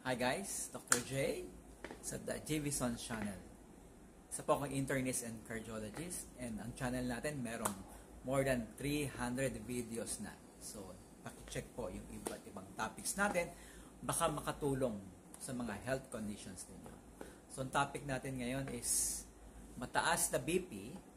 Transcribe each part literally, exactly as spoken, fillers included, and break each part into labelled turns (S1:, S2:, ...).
S1: Hi guys, Doctor J sa The J V Son Channel. Isa po akong internist and cardiologist, and ang channel natin merong more than three hundred videos na. So, paki-check po yung iba't ibang topics natin, baka makatulong sa mga health conditions ninyo. So, ang topic natin ngayon is mataas na B P,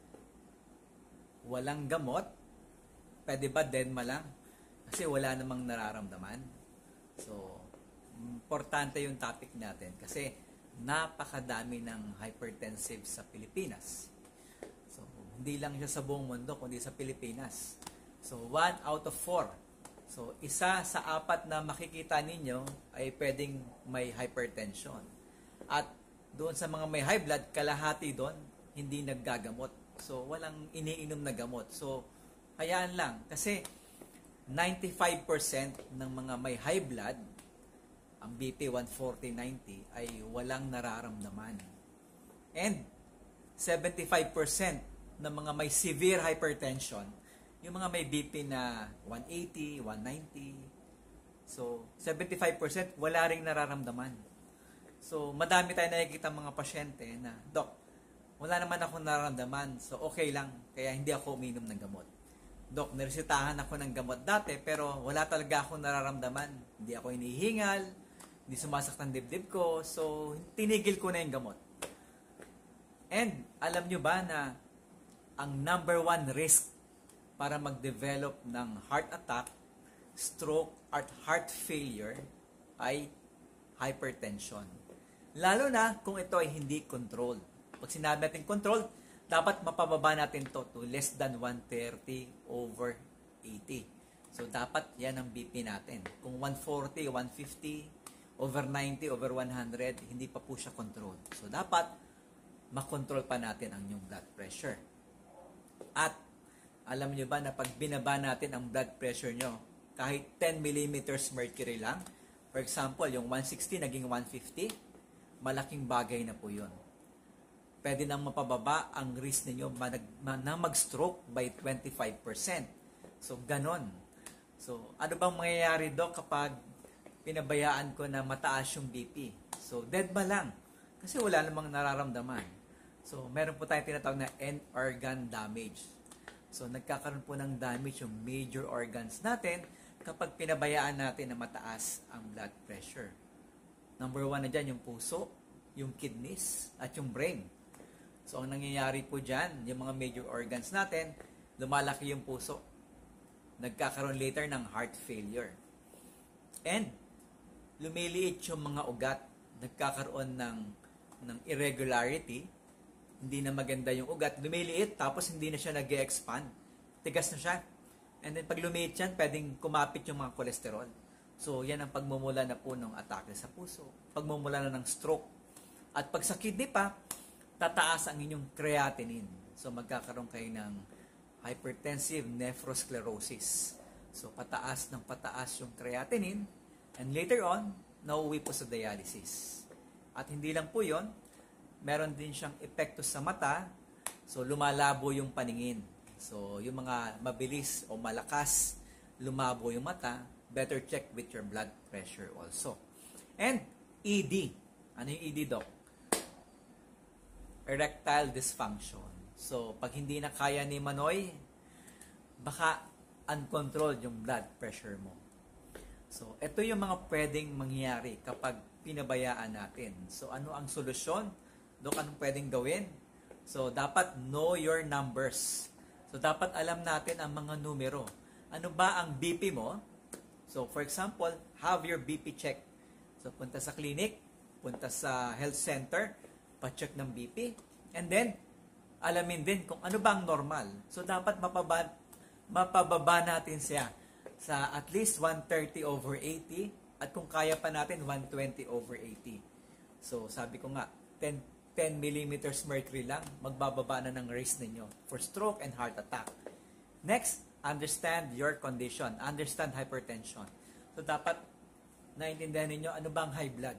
S1: walang gamot, pwede ba dedma lang? Kasi wala namang nararamdaman. So, importante yung topic natin kasi napakadami ng hypertensive sa Pilipinas. So, hindi lang siya sa buong mundo, kundi sa Pilipinas. So, one out of four. So, isa sa apat na makikita ninyo ay pwedeng may hypertension. At doon sa mga may high blood, kalahati doon, hindi naggagamot. So, walang iniinom na gamot. So, hayaan lang. Kasi, ninety-five percent ng mga may high blood, ang B P one forty ninety ay walang nararamdaman. And seventy-five percent ng mga may severe hypertension, yung mga may B P na one eighty, one ninety, so seventy-five percent wala ring nararamdaman. So madami tayong nakikita mga pasyente na, Dok, wala naman akong nararamdaman, so okay lang, kaya hindi ako uminom ng gamot. Dok, niresetahan ako ng gamot dati, pero wala talaga akong nararamdaman. Hindi ako hinihingal, hindi sumasakit ang dibdib ko, so tinigil ko na yung gamot. And alam nyo ba na ang number one risk para mag-develop ng heart attack, stroke, at heart failure ay hypertension. Lalo na kung ito ay hindi controlled. Pag sinabi natin controlled, dapat mapababa natin to to less than one thirty over eighty. So dapat yan ang B P natin. Kung one forty, one fifty, over ninety, over one hundred, hindi pa po siya control. So, dapat makontrol pa natin ang inyong blood pressure. At, alam nyo ba na pag binaba natin ang blood pressure nyo, kahit ten millimeters mercury lang, for example, yung one sixty naging one fifty, malaking bagay na po yun. Pwede nang mapababa ang risk ninyo na mag-stroke by twenty-five percent. So, ganon. So, ano bang mangyayari, Doc, kapag pinabayaan ko na mataas yung B P? So, dedma lang. Kasi wala namang nararamdaman. So, meron po tayong tinatawag na end organ damage. So, nagkakaroon po ng damage yung major organs natin kapag pinabayaan natin na mataas ang blood pressure. Number one na dyan, yung puso, yung kidneys, at yung brain. So, ang nangyayari po dyan, yung mga major organs natin, lumalaki yung puso. Nagkakaroon later ng heart failure. And, lumiliit yung mga ugat, nagkakaroon ng, ng irregularity, hindi na maganda yung ugat, lumiliit, tapos hindi na siya nag-expand, tigas na siya. And then pag lumiit yan, pwedeng kumapit yung mga kolesterol. So yan ang pagmumula na po ng atake sa puso, pagmumula na ng stroke. At pag sa kidney pa, tataas ang inyong creatinine. So magkakaroon kayo ng hypertensive nephrosclerosis. So pataas ng pataas yung creatinine, and later on, nauwi po sa dialysis. At hindi lang po yon, meron din siyang epekto sa mata, so lumalabo yung paningin. So yung mga mabilis o malakas lumabo yung mata, better check with your blood pressure also. And E D. Ano yung E D, Doc? Erectile dysfunction. So pag hindi na kaya ni Manoy, baka uncontrolled yung blood pressure mo. So, ito yung mga pwedeng mangyari kapag pinabayaan natin. So, ano ang solusyon? Dok, anong pwedeng gawin? So, dapat know your numbers. So, dapat alam natin ang mga numero. Ano ba ang B P mo? So, for example, have your B P check. So, punta sa clinic, punta sa health center, pa-check ng B P. And then, alamin din kung ano ba ang normal. So, dapat mapaba, mapababa natin siya sa at least one thirty over eighty, at kung kaya pa natin, one twenty over eighty. So, sabi ko nga, ten, ten millimeters mercury lang, magbababa na ng risk ninyo for stroke and heart attack. Next, understand your condition. Understand hypertension. So, dapat naintindihan ninyo, ano ba ang high blood?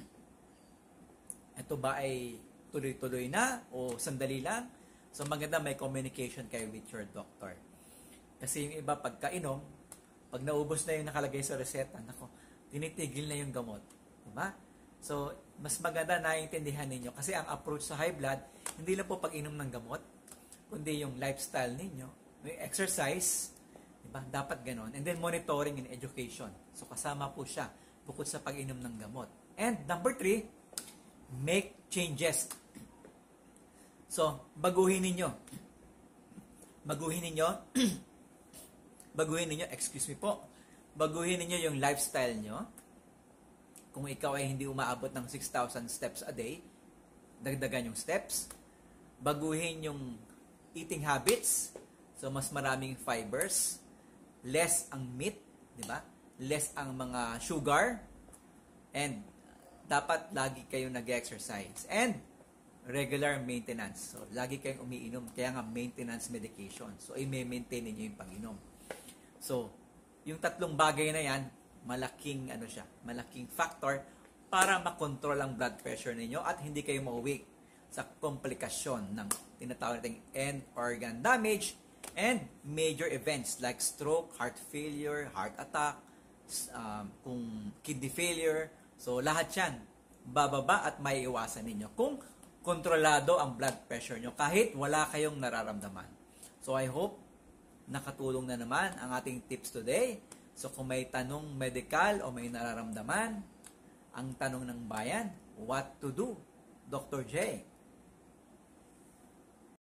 S1: Ito ba ay tuloy-tuloy na o sandali lang? So, maganda may communication kayo with your doctor. Kasi yung iba, pagkainom, pag naubos na yung nakalagay sa reseta, nako, tinitigil na yung gamot. Diba? So, mas maganda naiintindihan ninyo kasi ang approach sa high blood, hindi lang po pag-inom ng gamot, kundi yung lifestyle ninyo, yung exercise, diba? Dapat ganon. And then monitoring and education. So, kasama po siya bukod sa pag-inom ng gamot. And number three, make changes. So, baguhin ninyo. Baguhin ninyo. baguhin ninyo, excuse me po. Baguhin ninyo yung lifestyle nyo. Kung ikaw ay hindi umaabot ng six thousand steps a day, dagdagan yung steps. Baguhin yung eating habits. So, mas maraming fibers. Less ang meat, di ba? Less ang mga sugar. And dapat lagi kayong nag-exercise. And regular maintenance. So, lagi kayong umiinom. Kaya nga, maintenance medication. So, i-maintain ninyo yung pag-inom. So, yung tatlong bagay na yan, malaking, ano siya, malaking factor para makontrol ang blood pressure ninyo at hindi kayo mauwi sa komplikasyon ng tinatawag nating end organ damage and major events like stroke, heart failure, heart attack, um, kung kidney failure. So, lahat yan, bababa at maiiwasan ninyo kung kontrolado ang blood pressure nyo kahit wala kayong nararamdaman. So, I hope nakatulong na naman ang ating tips today. So, kung may tanong medical o may nararamdaman, ang tanong ng bayan, what to do? Doctor J.